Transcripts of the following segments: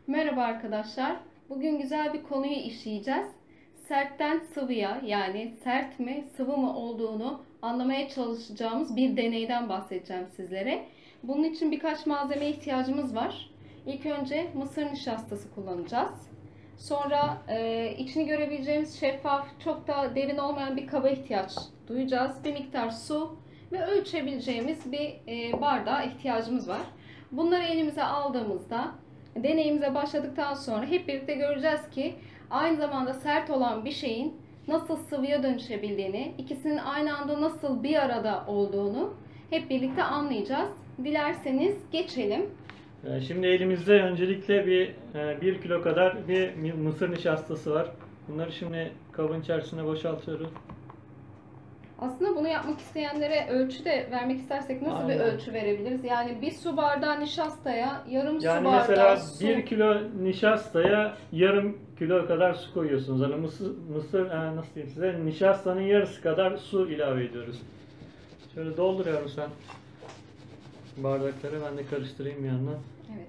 Merhaba arkadaşlar. Bugün güzel bir konuyu işleyeceğiz. Sertten sıvıya yani sert mi sıvı mı olduğunu anlamaya çalışacağımız bir deneyden bahsedeceğim sizlere. Bunun için birkaç malzemeye ihtiyacımız var. İlk önce mısır nişastası kullanacağız. Sonra içini görebileceğimiz şeffaf, çok da derin olmayan bir kaba ihtiyaç duyacağız. Bir miktar su ve ölçebileceğimiz bir bardağa ihtiyacımız var. Bunları elimize aldığımızda deneyimize başladıktan sonra hep birlikte göreceğiz ki aynı zamanda sert olan bir şeyin nasıl sıvıya dönüşebildiğini, ikisinin aynı anda nasıl bir arada olduğunu hep birlikte anlayacağız. Dilerseniz geçelim. Şimdi elimizde öncelikle bir kilo kadar bir mısır nişastası var. Bunları şimdi kabın içerisine boşaltıyoruz. Aslında bunu yapmak isteyenlere ölçü de vermek istersek nasıl bir Aynen. ölçü verebiliriz? Yani bir su bardağı nişastaya yarım su Yani bardağı mesela su. 1 kilo nişastaya yarım kilo kadar su koyuyorsunuz. Hani nasıl diyeyim size, nişastanın yarısı kadar su ilave ediyoruz. Şöyle dolduruyorum sen bardakları, ben de karıştırayım bir yandan. Evet.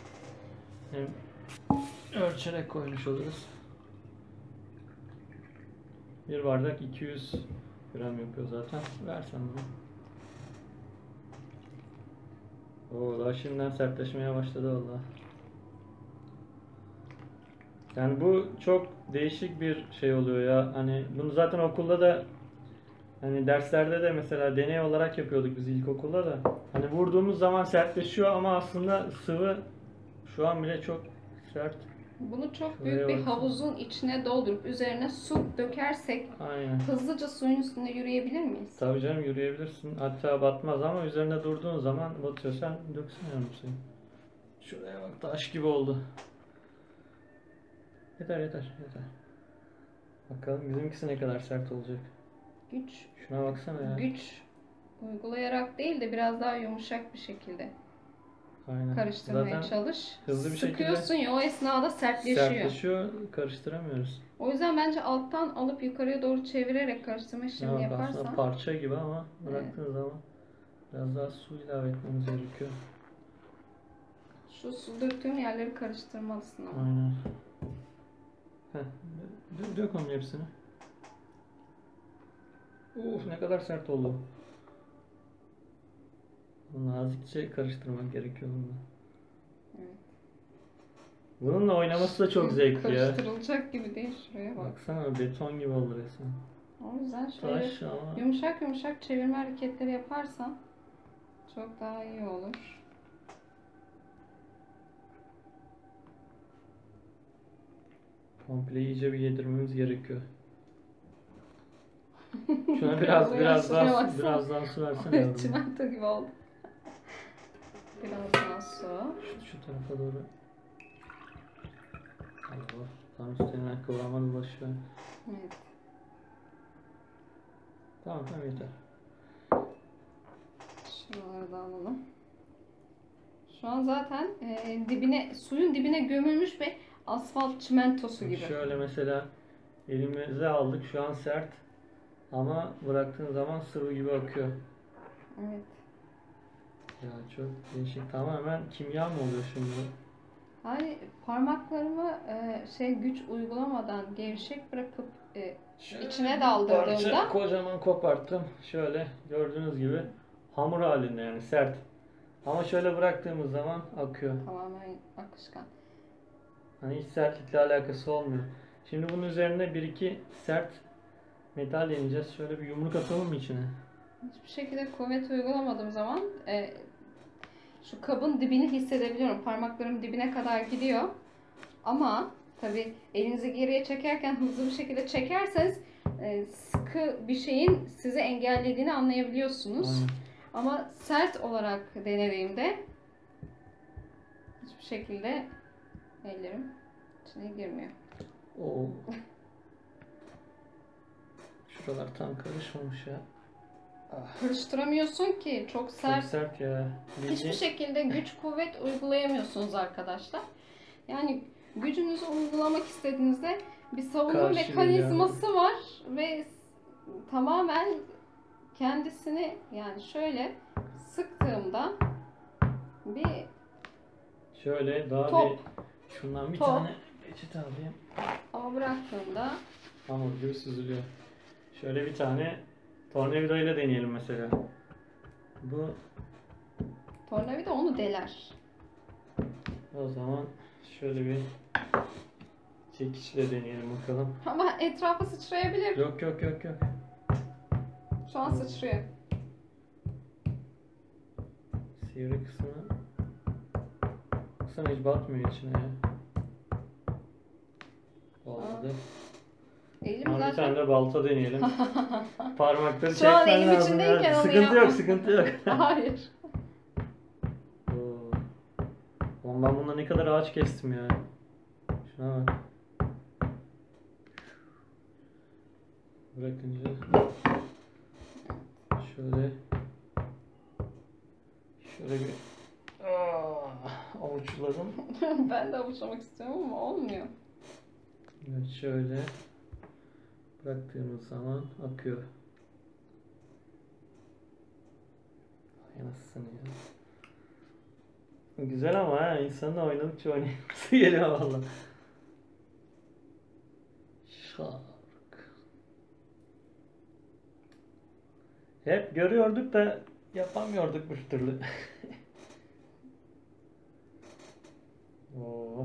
Hem ölçerek koymuş oluruz. Bir bardak 200 gram yapıyor zaten. Versen bunu. Oo, daha şimdiden sertleşmeye başladı vallahi. Yani bu çok değişik bir şey oluyor ya. Hani bunu zaten okulda da, hani derslerde de mesela deney olarak yapıyorduk biz ilkokulda da. Hani vurduğumuz zaman sertleşiyor ama aslında sıvı şu an bile çok sert. Bunu çok Şuraya büyük bir baksana. havuzun içine doldurup üzerine su dökersek Aynen. hızlıca suyun üstünde yürüyebilir miyiz? Tabii canım, yürüyebilirsin. Hatta batmaz ama üzerine durduğun zaman batıyor. Sen döksene yani suyu. Şuraya bak, taş gibi oldu. Yeter yeter yeter. Bakalım bizimkisi ne kadar sert olacak. Güç, Şuna baksana ya. güç uygulayarak değil de biraz daha yumuşak bir şekilde Aynen. karıştırmaya Zaten çalış. hızlı bir Sıkıyorsun ya, o esnada sertleşiyor. sertleşiyor, karıştıramıyoruz. O yüzden bence alttan alıp yukarıya doğru çevirerek karıştırma işlemini Ya bak, aslında yaparsan. parça gibi ama bıraktığın zaman biraz daha su ilave etmemiz gerekiyor. Şu su döktüğüm yerleri karıştırmalısın ama. Aynen. Heh, dök onun hepsini. Uf, ne kadar sert oldu. Nazikçe karıştırmak gerekiyor bununla. Evet. Bununla oynaması da çok zevkli ya. Karıştırılacak gibi değil, şuraya bak. Baksana, beton gibi oldu resmen. O yüzden şöyle Taş ama. yumuşak yumuşak çevirme hareketleri yaparsan çok daha iyi olur. Komple iyice bir yedirmemiz gerekiyor. Şuna Şuraya biraz daha baksana. su versene yavrum. Çimento gibi oldu. Biraz daha su. Şu tarafa doğru. Allah, tam üstüne kıvama ulaşıyor. Evet. Tamam yeter. Şuraları da alalım. Şu an zaten suyun dibine gömülmüş bir asfalt çimentosu gibi. Şöyle mesela elimize aldık, şu an sert ama bıraktığın zaman sıvı gibi akıyor. Evet. Ya çok değişik. Tamamen kimya mı oluyor şimdi? Hani parmaklarımı güç uygulamadan gevşek bırakıp içine daldırdığımda Parça kocaman koparttım. Şöyle gördüğünüz gibi hamur halinde, yani sert. Ama şöyle bıraktığımız zaman akıyor. tamamen akışkan. Hani hiç sertlikle alakası olmuyor. Şimdi bunun üzerine bir iki sert metal yeneceğiz. Şöyle bir yumruk atalım mı içine? Hiçbir şekilde kuvvet uygulamadığım zaman şu kabın dibini hissedebiliyorum. Parmaklarım dibine kadar gidiyor. Ama tabii elinizi geriye çekerken hızlı bir şekilde çekerseniz sıkı bir şeyin sizi engellediğini anlayabiliyorsunuz. Aynen. Ama sert olarak denediğimde hiçbir şekilde ellerim içine girmiyor. Oo. Şuralar tam karışmamış ya. Karıştıramıyorsun ki, çok sert. Çok sert ya. Hiçbir şekilde güç kuvvet uygulayamıyorsunuz arkadaşlar. Yani gücünüzü uygulamak istediğinizde bir savunma Karşı mekanizması var ve tamamen kendisini, yani şöyle sıktığımda bir Şöyle daha top. bir Şundan bir Top. tane peçete alayım. Ama bıraktığımda Hamur gibi süzülüyor. Şöyle bir tane tornavida ile deneyelim mesela. Bu tornavida onu deler. o zaman şöyle bir çekiçle deneyelim bakalım. Ama etrafa sıçrayabilir. Yok yok yok yok. Şu an sıçrıyor. Sivri kısmı baksana hiç batmıyor içine ya. Olmadı. Elim Ama bir zaten... tane de balta deneyelim. Parmakları Şu an çekmen elim lazım içindeyken ya. onu Sıkıntı yapma. yok, sıkıntı yok. Hayır. Oo. Oğlum ben bunda ne kadar ağaç kestim ya. Şuna bak. Bırakınca şöyle bir avuçladım. Ben de avuçlamak istiyorum ama olmuyor. Evet, şöyle bıraktığımız zaman akıyor. Ay nasılsın ya. Güzel ama ha, insanın oynadıkça oynayası geliyor valla. Şark. Hep görüyorduk da yapamıyorduk bir türlü. Oo.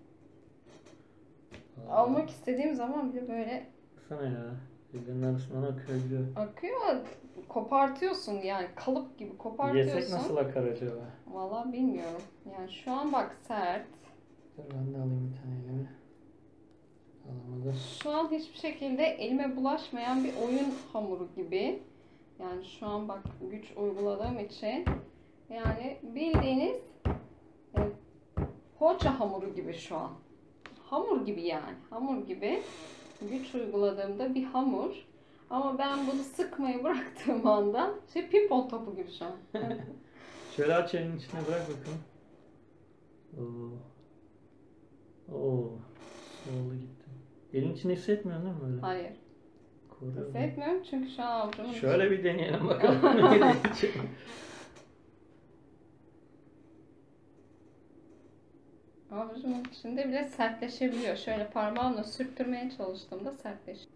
Almak istediğim zaman bile böyle Baksana ya. Birbirinin arasından akıyor gidiyor. akıyor. Kopartıyorsun yani kalıp gibi kopartıyorsun. Yesek nasıl akar acaba? Vallahi bilmiyorum. Yani şu an bak sert. Dur ben de alayım bir tane elime. Alamadım. Şu an hiçbir şekilde elime bulaşmayan bir oyun hamuru gibi. Yani şu an bak güç uyguladığım için yani bildiğiniz e, poğaça hamuru gibi şu an. Hamur gibi yani. Hamur gibi güç uyguladığımda bir hamur. Ama ben bunu sıkmayı bıraktığım anda pimpon topu gibi şu an. Şöyle aç elin içine bırak bakalım. Oo. Oo. Oldu gitti. Elin içine hissetmiyorsun değil mi böyle? Hayır. Koruyor. Hissetmiyorum çünkü şu an avucumun Şöyle bir deneyelim bakalım. Ne diyecek? avucumun içinde bile sertleşebiliyor. Şöyle parmağımla sürttürmeye çalıştığımda sertleşiyor.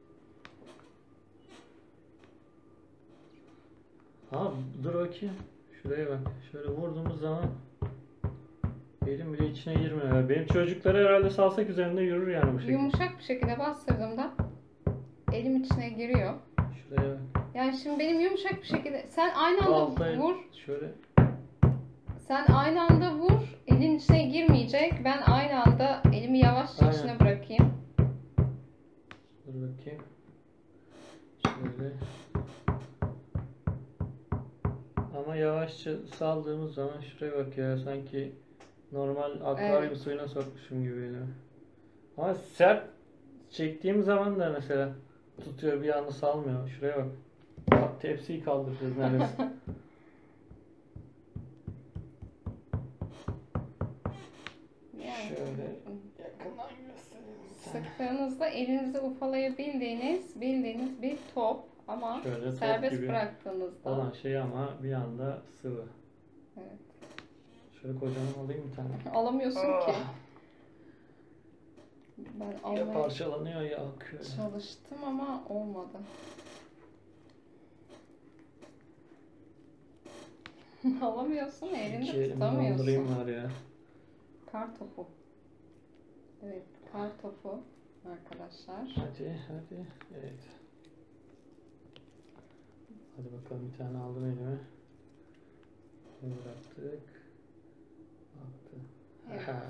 Ha dur bakayım. Şuraya bak. Şöyle vurduğumuz zaman elim bile içine girmiyor. Ya. Benim çocukları herhalde salsak üzerinde yürür yani bu şekilde. Yumuşak bir şekilde bastırdığımda elim içine giriyor. Şuraya bak. Yani şimdi benim yumuşak bir şekilde sen aynı anda Baltayı vur. şöyle. Sen aynı anda vur. Elin içine girmeyecek. Ben aynı anda elimi yavaşça Aynen. içine bırakayım. Dur bakayım. Şöyle. Ama yavaşça saldığımız zaman şuraya bak ya sanki normal akvaryum Evet. suyuna sokmuşum gibi geliyor. Ama sert çektiğim zaman da mesela tutuyor bir anda salmıyor. Şuraya bak. Tepsiyi kaldıracağız neredeyse. Yani Şöyle yakından göstereyim. sıktığınızda elinizi ufalayabildiğiniz bir top ama Şöyle top serbest gibi bıraktığınızda olan şey ama bir anda sıvı. evet. Şöyle kocaman alayım bir tane. Alamıyorsun ki. Ah, Ben ya almaya parçalanıyor ya akıyor. çalıştım ama olmadı. Alamıyorsun, elinde İki elimi tutamıyorsun. doldurayım var ya. Kar topu. Evet, kar topu arkadaşlar. Hadi hadi. Evet. Hadi bakalım bir tane aldım elime. Bıraktık. Attı. Evet. Aha.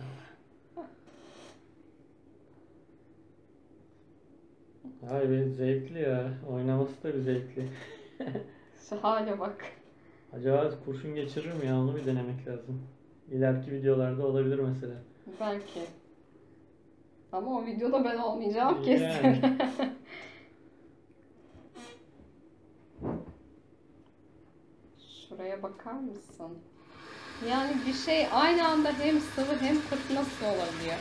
Vay be zevkli ya. Oynaması da bir zevkli. Şu hale bak. Acaba kurşun geçirir mi ya? Onu bir denemek lazım. İleriki videolarda olabilir mesela. Belki. Ama o videoda ben olmayacağım kesin. Yani. Şuraya bakar mısın? Yani bir şey aynı anda hem sıvı hem katı nasıl olabiliyor?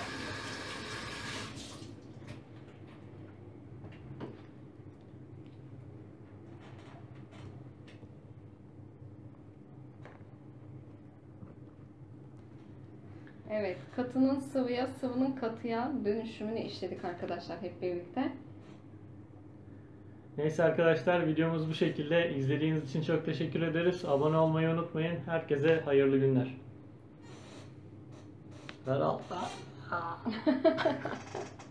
Evet, katının sıvıya, sıvının katıya dönüşümünü işledik arkadaşlar hep birlikte. Neyse arkadaşlar, videomuz bu şekilde. İzlediğiniz için çok teşekkür ederiz. Abone olmayı unutmayın. Herkese hayırlı günler. Ver altta.